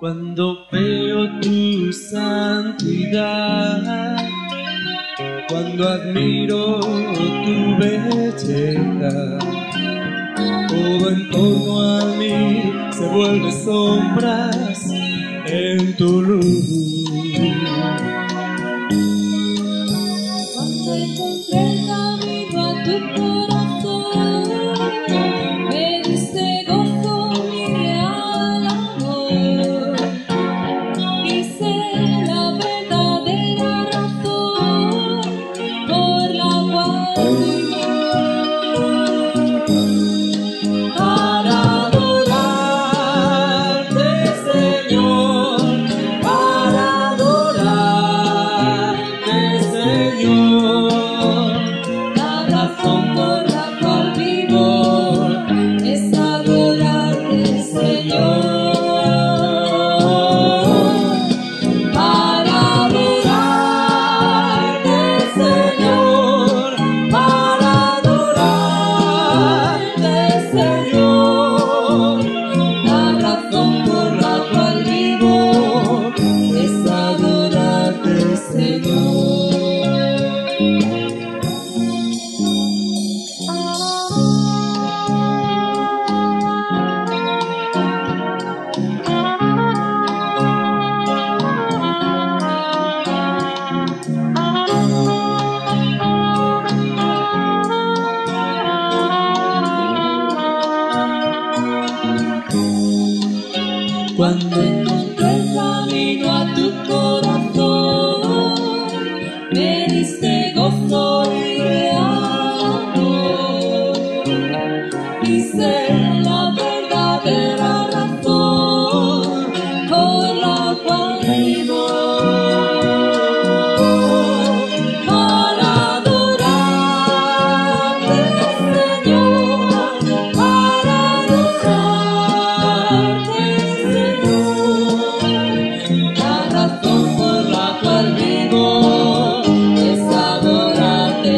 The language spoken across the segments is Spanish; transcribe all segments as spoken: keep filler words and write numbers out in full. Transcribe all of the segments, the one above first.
Cuando veo tu santidad, cuando admiro tu belleza, todo en torno a mí se vuelve sombras en tu luz. Cuando encontré el camino a tu corazón, me diste gozo y real amor. Hice la verdadera razón por la cual vivo. Para adorarte, Señor, para adorarte, Señor. La razón por la cual vivo es adorarte, Señor. Para adorarte, Señor, para adorarte, Señor. La razón por la cual vivo es adorarte, Señor. Cuando encontré el camino a tu corazón, me diste gozo y real amor. Hice la verdadera razón por la cual vivo. Para adorarte, Señor, para adorarte, la razón por la cual vivo es adorarte,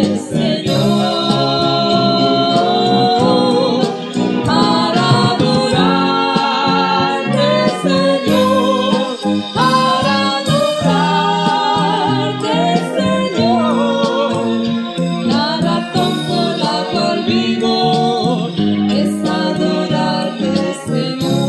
Señor. Para adorarte, Señor, para adorarte, Señor. La razón por la cual vivo es adorarte, Señor.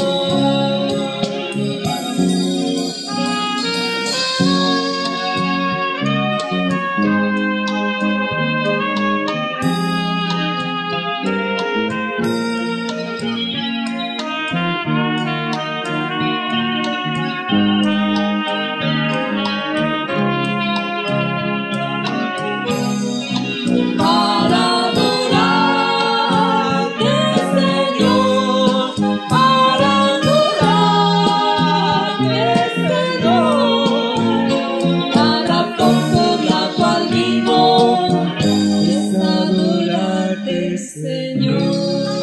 Para adorarte, Señor, para adorarte, Señor. La razón por la cual vivo es adorarte, Señor.